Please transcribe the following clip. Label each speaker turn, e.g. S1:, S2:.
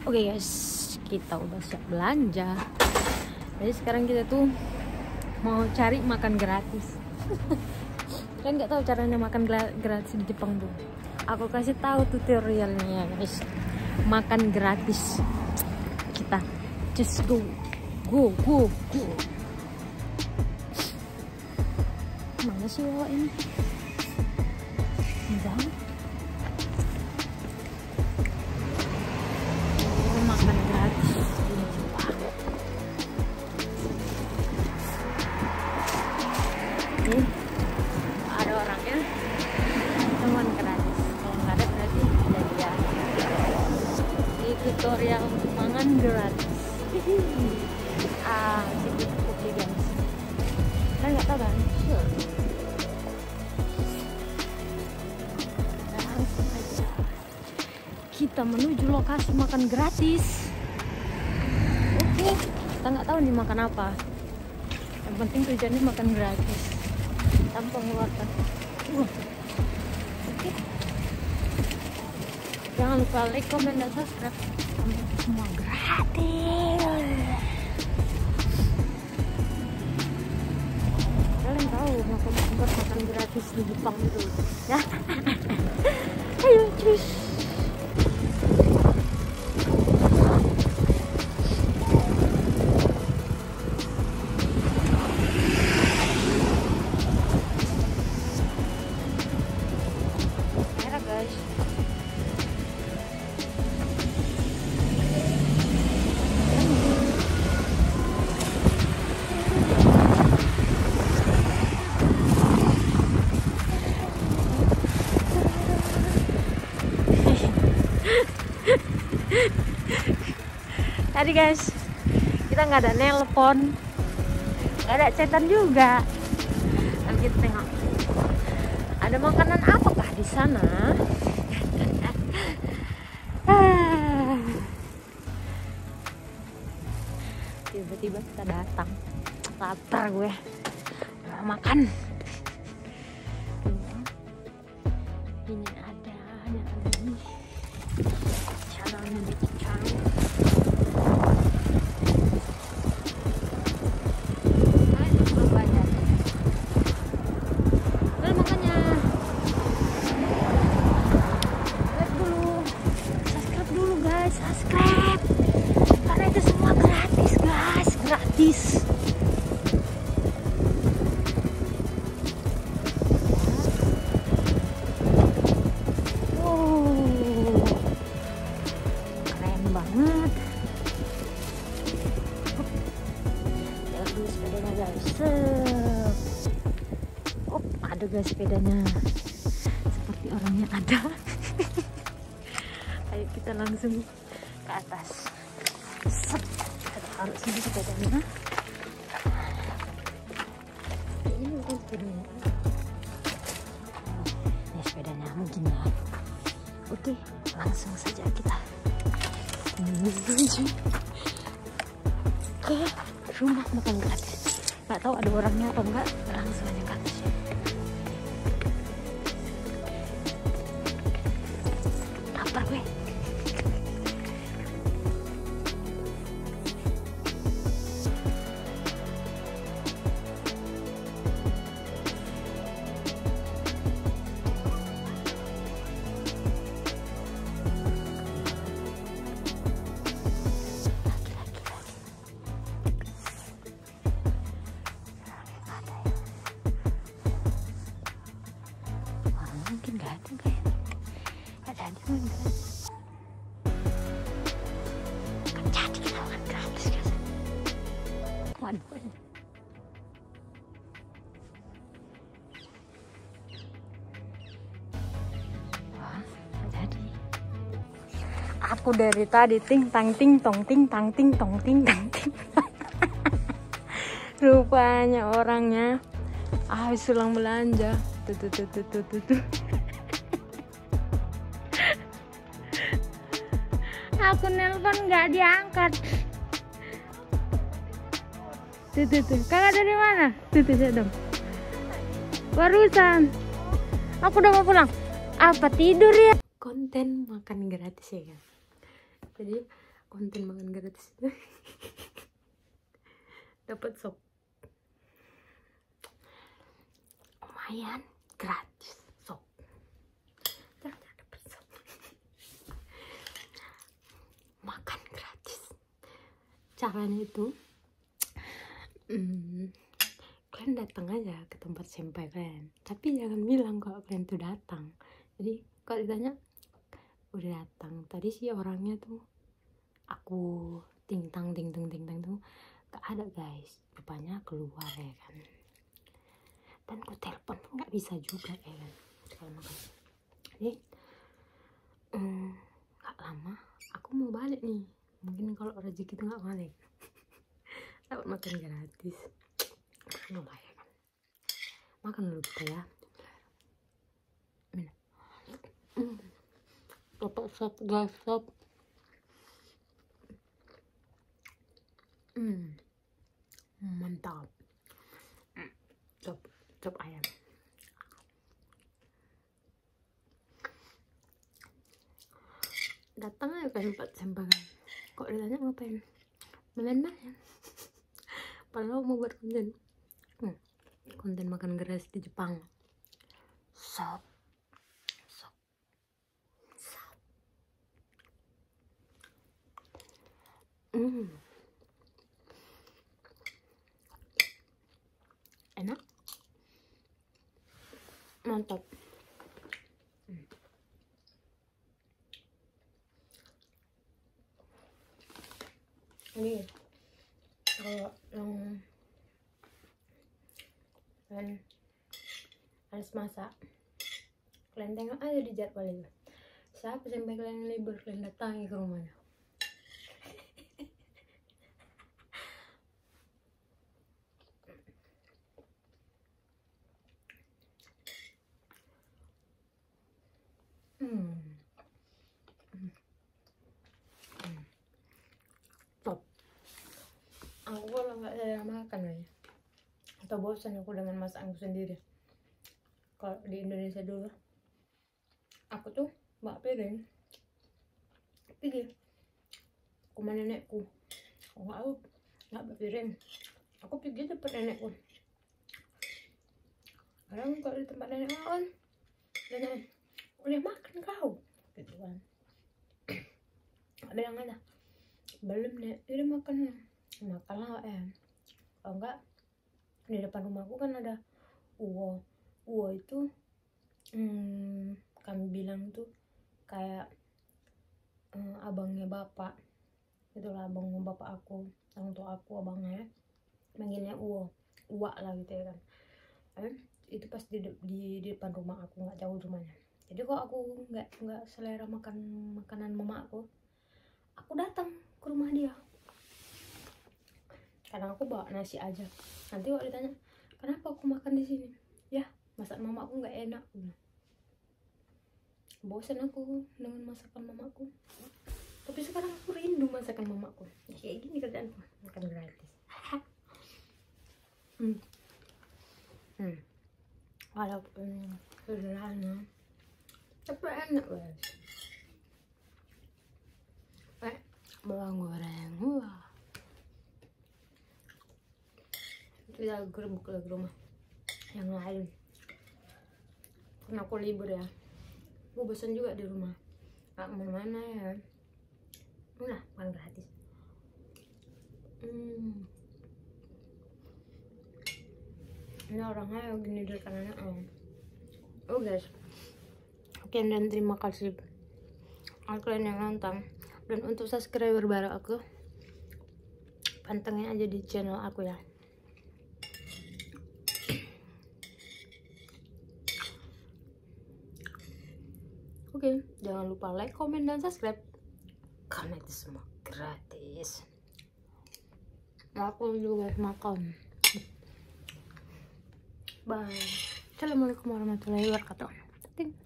S1: Oke guys, kita udah siap belanja. Jadi sekarang kita tuh mau cari makan gratis. Kalian nggak tahu caranya makan gratis di Jepang tuh. Aku kasih tahu tutorialnya ya guys. Makan gratis. Kita just go. Mana sih bawa ini? Enggak. Makan gratis di Jepang. Ini ada orangnya, teman gratis. Kalau nggak ada berarti tidak dia. Ini tutorial untuk makan gratis. Sedikit kopi guys. Kalian nggak tahu kan? Langsung aja kita menuju lokasi makan gratis. Oke, kita nggak tahu nih makan apa. Yang penting tujuannya makan gratis tanpa mengeluarkan uang. Oke. Jangan lupa like, comment, dan subscribe. Semua gratis. Kalian tahu makan gratis di Jepang itu ya? Ayo cus. Tadi guys, kita nggak ada nelpon, nggak ada chatan juga. Lalu kita tengok, ada makanan apakah di sana? Tiba-tiba kita datang, lapar gue, mau makan. Ini ada nih, channelnya dicicang. Subscribe karena itu semua gratis guys, gratis. Keren banget. Lihat dulu sepedanya guys. Ada guys sepedanya, seperti orangnya ada. Ayo kita langsung ke atas. Kita taruh sini sepedanya. Ini bukan sepedanya. Ini sepedanya mungkin ya. Oke, langsung saja kita menuju ke rumah makan gratis. Nggak tahu ada orangnya atau enggak, langsung aja ke atas. Lapar gue. Jadi kita makan gratis guys. Waduh. Wah, jadi. Aku dari tadi ting tang ting tong ting tang ting tong ting tang ting. Rupanya orangnya habis pulang belanja. Tuh. Aku nelpon nggak diangkat. Tuh. Kakak dari mana? Tuh saya dong. Barusan. Aku udah mau pulang. Apa tidur ya? Konten makan gratis ya kan. Jadi konten makan gratis. Dapat sop lumayan gratis, sop dapat sop makan gratis. Caranya itu kalian datang aja ke tempat senpai kalian, tapi jangan bilang kalau kalian tuh datang. Jadi kalau ditanya udah datang, tadi sih orangnya tuh aku ting tang tuh gak ada guys, rupanya keluar ya kan. Dan ku telepon pun nggak bisa juga ya kan kalau makan. Jadi nggak lama aku mau balik nih, mungkin kalau rezeki itu nggak balik dapat makan gratis, lumayan kan. Makan dulu kita ya. Dapat sop guys, sop mantap. Sop ayam. Datang aja ke tempat sempangan. Kok ditanya ngapain? Main-main. Padahal mau buat konten makan gratis di Jepang. Sop. Enak, mantap. Ini kalau yang kalian harus masak, kalian tengok aja di jadwal itu. Siapa sampai kalian libur, kalian datangi ke rumahnya. Top. Aku kalau nggak ada makan ya, atau bosan aku dengan masakanku sendiri. Kalau di Indonesia dulu, aku tuh bawa piring pergi ke rumah nenekku. Aku nggak bawa piring, aku pergi tempat nenekku. Kadang kalau di tempat nenek makan, nenek udah makan kau, gitu kan. Bilang aja, belum nek, udah makan lah ya. Kalau enggak, di depan rumahku kan ada uwo itu kami bilang tuh kayak abangnya bapak, itulah abangnya bapak aku, orang tua aku, abangnya manggilnya uwa lah gitu ya kan. Itu pas di depan rumah aku, nggak jauh rumahnya. Jadi kok aku nggak selera makan makanan mama aku datang ke rumah dia. Kadang aku bawa nasi aja. Nanti kalau ditanya kenapa aku makan di sini, ya masak mama aku nggak enak. Bosan aku dengan masakan mamaku. Tapi sekarang aku rindu masakan mamaku. Kayak gini kerjaanku, makan gratis. Walaupun sederhana, tapi enak guys. Bawang goreng, wah. Kita gerbuk lagi rumah yang lain. Karena aku libur ya, aku bosan juga di rumah, nggak kemana-mana ya. Udah makan gratis. Ini orangnya gini dari kanannya. Oh guys, oke, dan terima kasih kalian yang nonton. Dan untuk subscriber baru aku, pantengin aja di channel aku ya. Oke, jangan lupa like, komen, dan subscribe, karena itu semua gratis. Aku juga makan. Bye. Assalamualaikum warahmatullahi wabarakatuh.